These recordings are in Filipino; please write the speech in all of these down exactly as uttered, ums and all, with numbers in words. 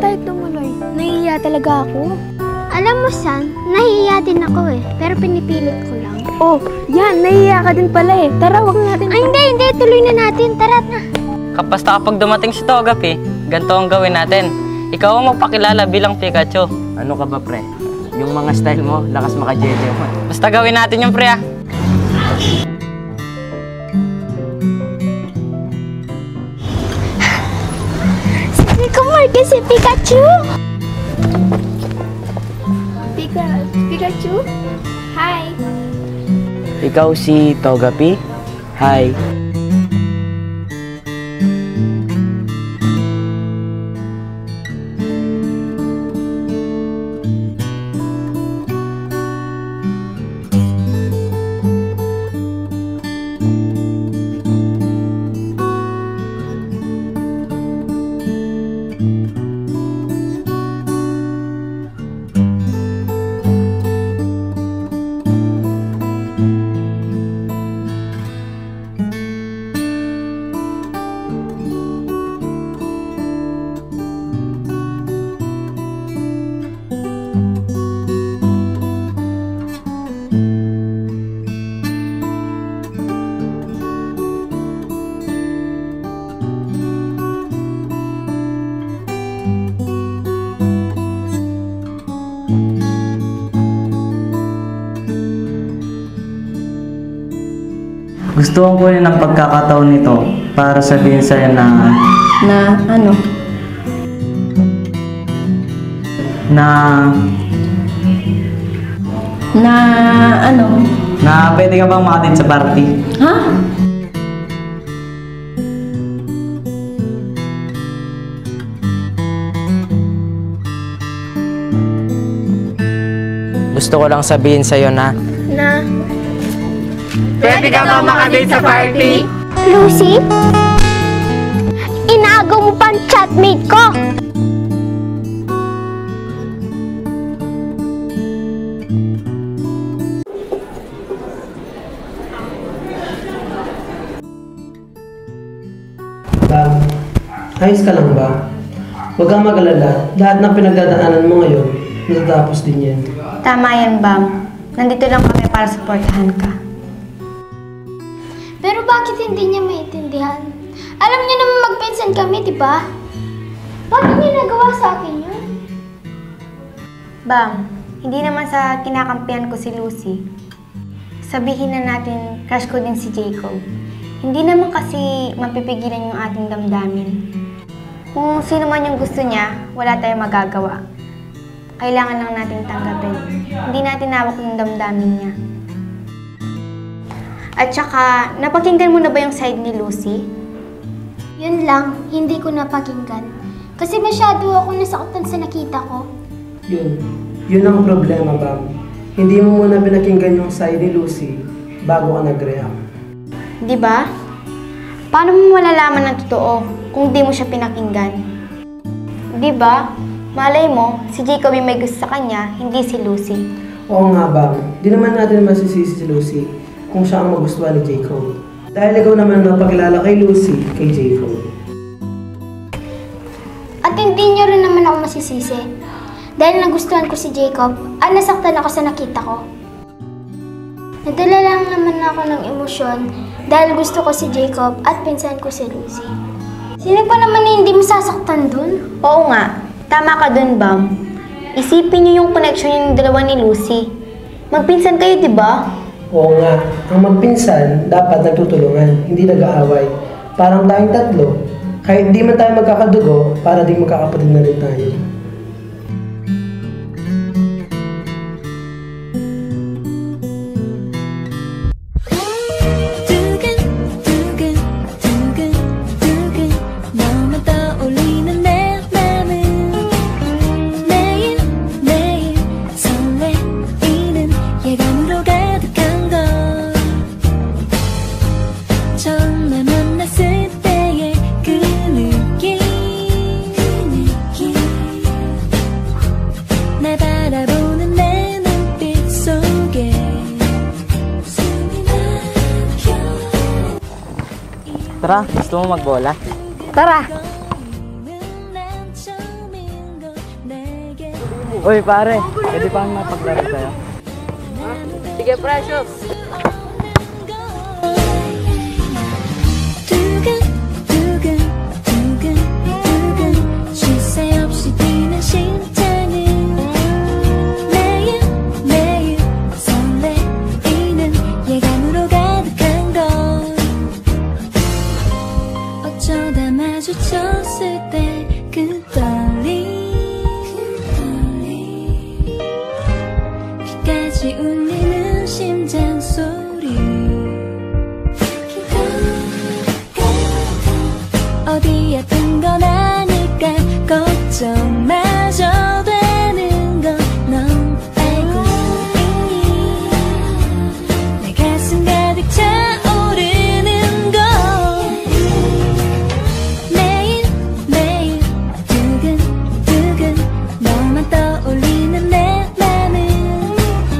tayo tumuloy. Nahihiya talaga ako. Alam mo, San, nahihiya din ako eh. Pero pinipilit ko lang. Oh, yan. Nahihiya ka din pala eh. Tara, wag natin. Ay, hindi, hindi. Tuloy na natin. Tara na. Kapasta kapag dumating si Togepi, ganito ang gawin natin. Ikaw ang magpakilala bilang Pikachu. Ano ka ba, pre? Yung mga style mo, lakas maka-jeje mo. Basta gawin natin yung pre ah. Sige ko, Marcus, si Pikachu. Pika, Pikachu? Hi. Ikaw si Togepi? Hi. Gusto ko kunin ng pagkakataon nito para sabihin sa'yo na... Na ano? Na... Na ano? Na pwede ka bang makatid sa party? Ha? Gusto ko lang sabihin sa'yo na... Na? Pwede ka ba makadate sa party? Lucy? Inaagaw mo pa ang chatmate ko! Bam, ayos ka lang ba? Huwag kang mag-alala. Lahat ng pinagdadaanan mo ngayon, natatapos din yan. Tama yan, Bam. Nandito lang kami para supportahan ka. Pero bakit hindi niya maintindihan? Alam niya naman magpinsan kami, di ba? Bakit niya nagawa sa akin yun? Bam, hindi naman sa kinakampihan ko si Lucy. Sabihin na natin, crush ko din si Jacob. Hindi naman kasi mapipigilan yung ating damdamin. Kung sino man yung gusto niya, wala tayong magagawa. Kailangan lang nating tanggapin. Hindi natin hawak yung damdamin niya. At saka, napakinggan mo na ba yung side ni Lucy? Yun lang, hindi ko napakinggan. Kasi masyado ako nasaktan sa nakita ko. Yun. Yun ang problema, Bam. Hindi mo muna pinakinggan yung side ni Lucy bago ka nag-react. Di ba? Paano mo malalaman ng totoo kung di mo siya pinakinggan? Di ba? Malay mo, si Jacob yung may gusto sa kanya, hindi si Lucy. Oo nga, Bam. Di naman natin masisisi si Lucy kung siya ang magustuhan ni Jacob. Dahil ikaw naman napakilala kay Lucy, kay Jacob. At hindi niyo rin naman ako masisisi. Dahil nagustuhan ko si Jacob, at nasaktan ako sa nakita ko. Nadala lang naman ako ng emosyon dahil gusto ko si Jacob at pinsan ko si Lucy. Sino pa naman na hindi masasaktan dun? Oo nga, tama ka dun, Bam. Isipin niyo yung connection yung dalawa ni Lucy. Magpinsan kayo, di ba? Oo nga, ang magpinsan dapat nagtutulungan, hindi nag-aaway. Parang tayong tatlo, kahit di man tayo magkakadugo, para di magkakapatid na rin tayo. Tara, gusto mo magbola? Tara! Uy, pare. Pwede pa akong mapaglaro sa'yo? Sige, Precious. 어쩌다 마주쳤을 때 그 떨림 귀까지 울리는 심장 소리 어디였던 건 아닐까 걱정마저 되는 건 넌 알고 있니 내 가슴 가득 차오르는 건 매일 매일 두근두근 너만 떠올리는 내 맘은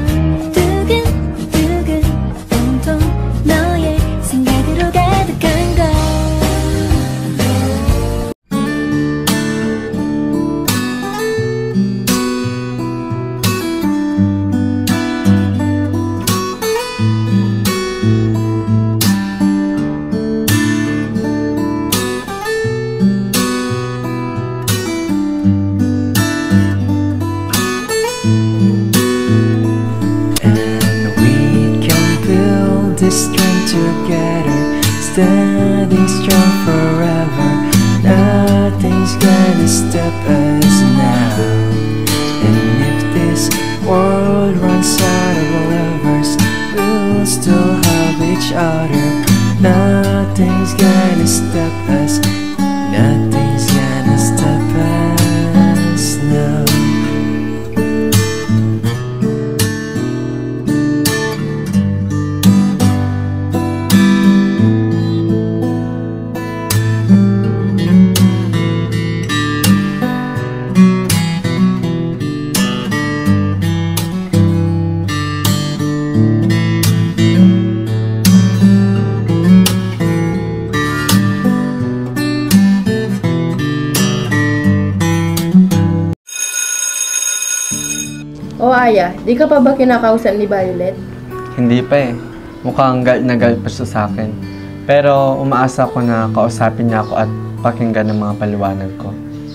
두근두근 온통 너의 생각으로 가득한 걸 And we can build this strength together, standing strong forever. Nothing's gonna stop us now. And if this world runs out of lovers, we'll still have each other. Nothing's gonna stop us. Nothing's gonna stop us now. O Aya, di ka pa ba kinakausap ni Violet? Hindi pa eh. Mukhang galit na galit pa siya sa akin. Pero umaasa ko na kausapin niya ako at pakinggan ng mga paliwanag ko.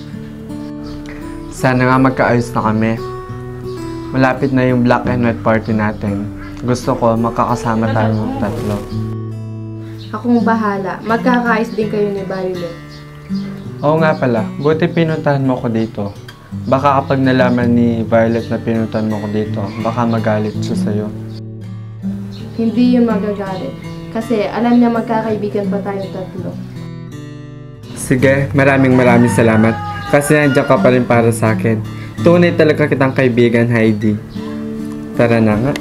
Sana nga magkaayos na kami. Malapit na yung black and white party natin. Gusto ko makakasama tayong tatlo. Akong bahala. Magkakaayos din kayo ni Violet. Oo nga pala, buti pinuntahan mo ko dito. Baka kapag nalaman ni Violet na pinuntahan mo ko dito, baka magalit siya sa'yo. Hindi yun magagalit. Kasi alam niya magkakaibigan pa tayong tatlo. Sige, maraming maraming salamat. Kasi nandiyan ka pa rin para sa akin. Tunay talaga kitang kaibigan, Heidi. Tara na nga.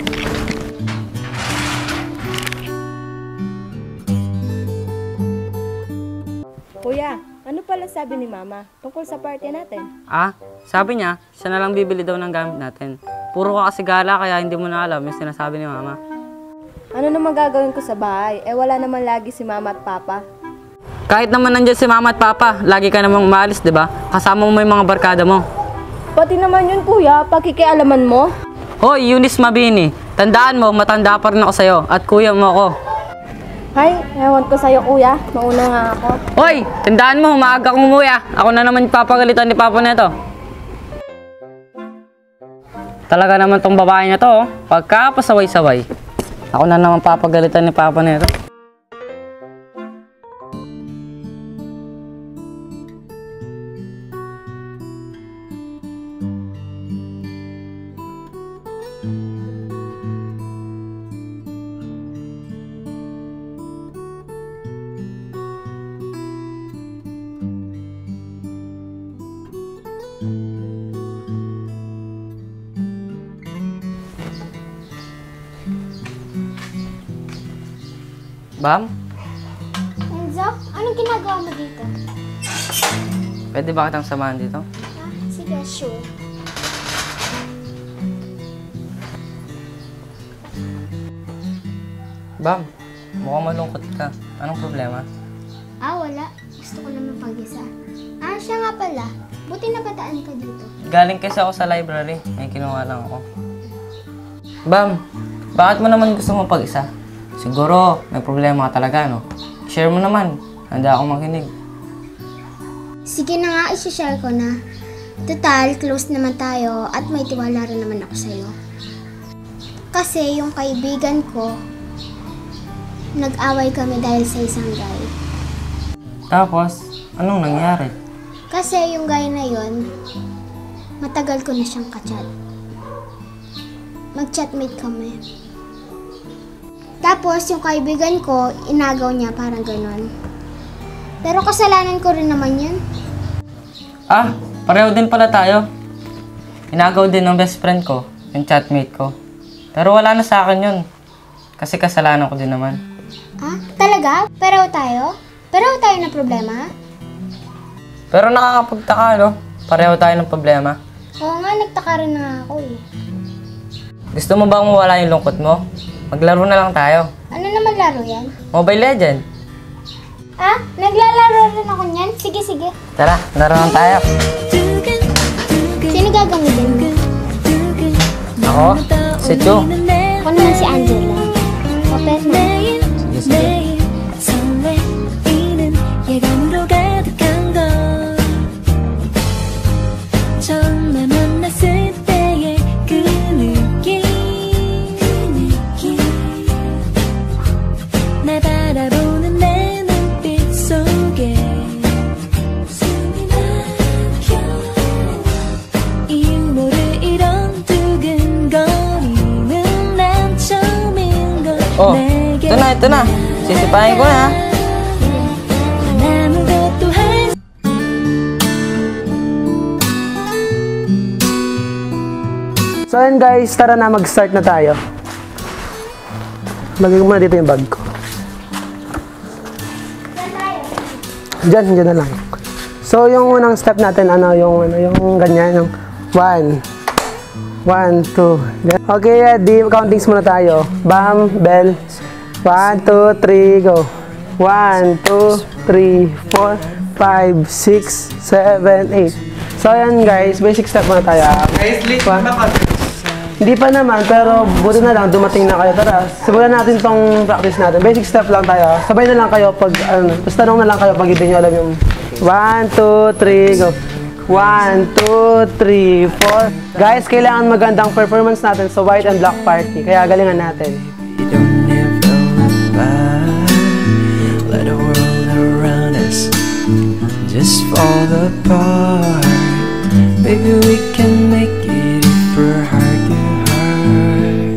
Kuya, ano pala sabi ni Mama tungkol sa party natin? Ah, sabi niya, siya na lang bibili daw ng gamit natin. Puro ka kasi gala kaya hindi mo na alam yung sinasabi ni Mama. Ano naman gagawin ko sa bahay? Eh wala naman lagi si Mama at Papa. Kahit naman nandiyan si Mama at Papa, lagi ka namang umaalis, di ba? Kasama mo yung mga barkada mo. Pati naman yun kuya, pakikialaman mo. Hoy, Eunice Mabini, tandaan mo, matanda pa rin ako sa'yo at kuya mo ako. Hay, ewan ko sa'yo kuya, mauna nga ako. Hoy, tandaan mo, maaga kong umuwi ah. Ako na naman papagalitan ni Papa nito. Talaga naman tong babae na to, oh. Pagka pasaway-saway. Ako na naman papagalitan ni Papa nito. Bam, Enzo, anong ginagawa mo dito? pwede ba kitang samahan dito? Ah, sige, sure. Bam, mukhang malungkot ka. Anong problema? Ah, wala. Gusto ko naman pag-isa. Ah, siya nga pala. Buti napadaan ka dito. Galing kasi ako sa library. May kinuha lang ako. Bam, bakit mo naman gusto mo pag-isa? Siguro, may problema ka talaga, no? Share mo naman. Handa akong makinig. Sige na nga, isi-share ko na. Total, close naman tayo at may tiwala rin naman ako sa'yo. Kasi yung kaibigan ko, nag-away kami dahil sa isang guy. Tapos, anong nangyari? Kasi yung guy na yon, matagal ko na siyang kachat. Mag-chatmate kami. Tapos yung kaibigan ko, inagaw niya parang ganon. Pero kasalanan ko rin naman yun. Ah, pareho din pala tayo. Inagaw din ng best friend ko, yung chatmate ko. Pero wala na sa akin yun. Kasi kasalanan ko din naman. Ah, talaga? Pareho tayo? Pareho tayo na problema? Pero nakakapagtaka, no? Pareho tayo ng problema. Oo nga, nagtaka rin na ako eh. Gusto mo bang mawala yung lungkot mo? Maglaro na lang tayo. Ano naman laro yan? Mobile Legend. Ah, naglalaro rin ako niyan? Sige, sige. Tara, laro lang tayo. Sino gagamitin mo? Ako? Si Chu. Ako naman si Angela. Kapit na. Yes, sige. 설레이는 예감으로 가득한 걸 처음 날 만났을 때의 그 느낌 날 바라보는 내 눈빛 속에 숨이 막혀 이유 모를 이런 두근거림은 난 처음인 걸 Oh, 내게 ito na, ito na. Sisipahin ko na. 아무것도 할 So ayun guys, tara na mag-start na tayo. Lagay ko muna dito yung bag ko. Diyan, diyan na lang. So yung unang step natin, ano, yung, ano, yung ganyan, yung one, one, two. Okay, ready? Countings muna tayo. Bam, bell. One, two, three, go. One, two, three, four, five, six, seven, eight. So ayan guys, basic step muna tayo. Guys, late One. na ka. Hindi pa naman, pero buti na lang, dumating na kayo. Tara, simulan natin tong practice natin. Basic step lang tayo. Sabay na lang kayo pag, ano, basta tanong na lang kayo pag hindi nyo alam yung one, two, three, go. one, two, three, four. Guys, kailangan magandang performance natin sa white and black party. Kaya galingan natin. You don't ever look back. Let the world around us just fall apart. Maybe we can make it if we're heart to heart,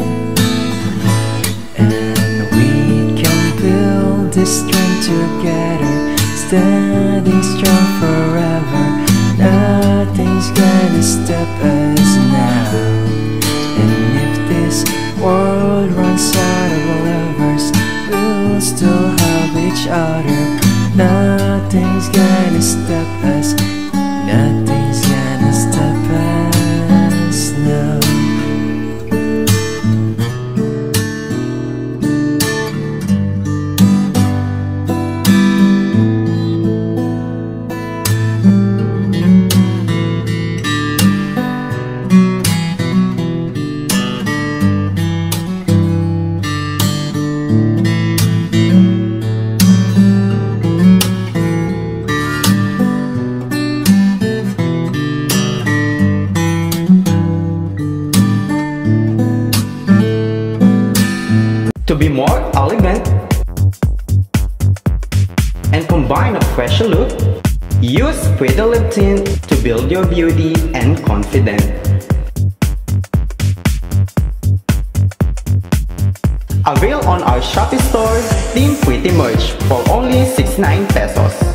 and we can build this strength together, standing strong forever. Nothing's gonna stop us now. And if this world runs out of lovers, we'll still have each other. Nothing's gonna stop us. Nothing's gonna stop us now. To be more elegant and combine a fresh look, use Pretty Lip Tint to build your beauty and confidence. Avail on our Shopee store, Team Pretty Merch for only sixty-nine pesos.